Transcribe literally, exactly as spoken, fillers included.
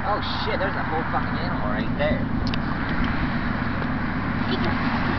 Oh shit, there's a whole fucking animal right there.